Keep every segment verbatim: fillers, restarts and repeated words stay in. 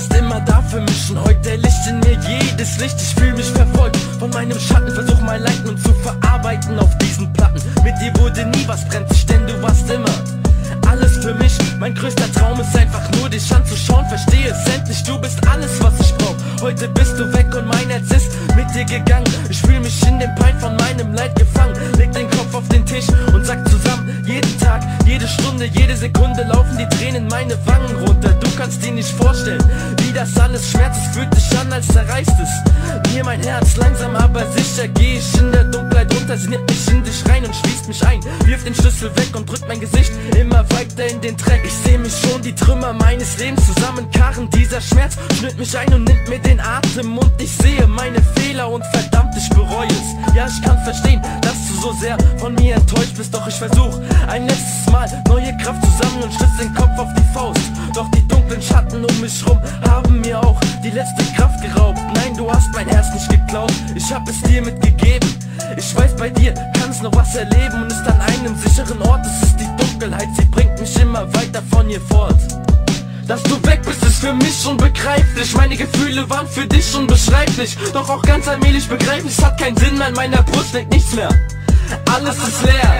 warst immer da für mich und heute Licht in mir jedes Licht. Ich fühl mich verfolgt von meinem Schatten, versuch mein Leid nun zu verarbeiten auf diesen Platten. Mit dir wurde nie was brenzlig, denn du warst immer alles für mich. Mein größter Traum ist einfach nur dich anzuschauen. Verstehe es endlich, du bist alles, was ich brauch. Heute bist du weg und mein Herz ist mit dir gegangen. Ich fühl mich in den Pein von meinem Leid gefangen. Leg den Kopf auf den Tisch und sag zusammen: jeden Tag, jede Stunde, jede Sekunde laufen die Tränen meine Wangen runter. Du kannst dir nicht vorstellen, wie das alles schmerzt. Es fühlt dich an, als zerreißt es mir mein Herz. Langsam aber sicher geh ich in der Dunkelheit runter. Sie nimmt mich in dich rein und schließt mich ein. Wirf den Schlüssel weg und drückt mein Gesicht immer weiter in den Dreck. Ich seh mich schon die Trümmer meines Lebens zusammenkarren. Dieser Schmerz schnürt mich ein und nimmt mir den Atem. Und ich sehe meine Fehler und verdammt, ich bereue es. Ja, ich kann verstehen, dass du so sehr von mir enttäuscht bist. Doch ich versuch ein letztes Mal neue Kraft zusammen und stütz den Kopf auf die Faust. Doch die dunklen Schatten um mich rum haben mir auch die letzte Kraft geraubt. Nein, du hast mein Herz nicht geklaut, ich hab es dir mitgegeben. Ich weiß, bei dir kann's noch was erleben und ist an einem sicheren Ort. Es ist die Dunkelheit, sie bringt mich immer weiter von hier fort. Dass du weg bist, ist für mich unbegreiflich. Meine Gefühle waren für dich unbeschreiblich. Doch auch ganz allmählich begreiflich, es hat keinen Sinn mehr. In meiner Brust liegt nichts mehr, alles ist leer.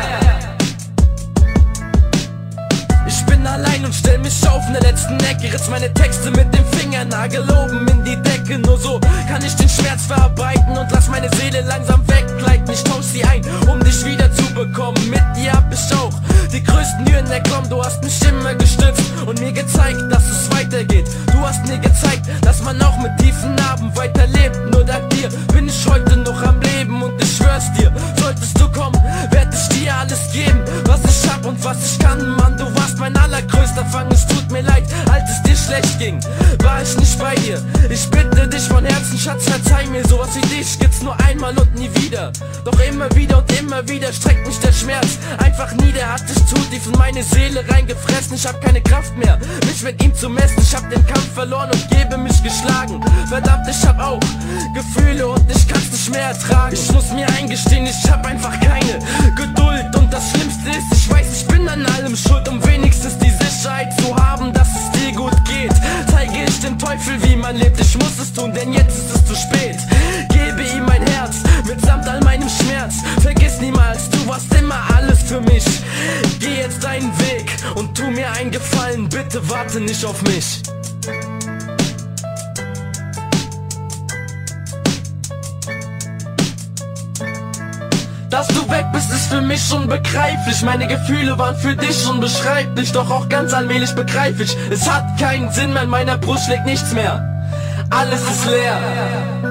Ich bin allein und stell mich auf in der letzten Ecke. Ritz meine Texte mit dem Fingernagel oben in die Decke. Nur so kann ich den Schmerz verarbeiten und lass meine Seele langsam weggleiten. Ich tausch sie ein, um dich wieder zu bekommen. Mit dir hab ich auch die größten Hürden erklommen. Du hast mich immer gestützt und mir gezeigt, dass es weitergeht. Du hast mir gezeigt, dass man auch mit tiefen Narben weiterlebt. Nur dank dir bin ich heute noch am Leben und ich schwör's dir, solltest du kommen, werd ich dir alles geben, was ich hab und was ich kann. Mann, du warst mein allergrößter Fang. Es tut mir leid, als es dir schlecht ging, war ich nicht bei dir. Ich bitte dich von Herzen, Schatz, verzeih mir. Sowas wie dich gibt's nur einmal und nie wieder. Doch immer wieder und immer wieder streckt mich der Schmerz einfach nieder. Hat dich zu tief in meine Seele reingefressen. Ich hab keine Kraft mehr, mich mit ihm zu messen. Ich hab den Kampf verloren und gebe mich geschlagen. Verdammt, ich hab auch Gefühle und ich kann's nicht mehr ertragen. Ich muss mir eingestehen, ich hab einfach keine Geduld. Und das Schlimmste ist, ich weiß, ich bin an allem schuld. Um wenigstens die Sicherheit zu haben, dass es dir gut geht, zeige ich dem Teufel, wie man lebt. Ich muss es tun, denn jetzt ist es zu spät. Gebe ihm mein Herz, mitsamt all meinem Schmerz. Vergiss niemals, du warst immer alles für mich. Geh jetzt deinen Weg und tu mir einen Gefallen. Bitte warte nicht auf mich. Dass du weg bist, ist für mich unbegreiflich. Meine Gefühle waren für dich unbeschreiblich. Doch auch ganz allmählich begreif ich, es hat keinen Sinn mehr. In meiner Brust schlägt nichts mehr, alles ist leer.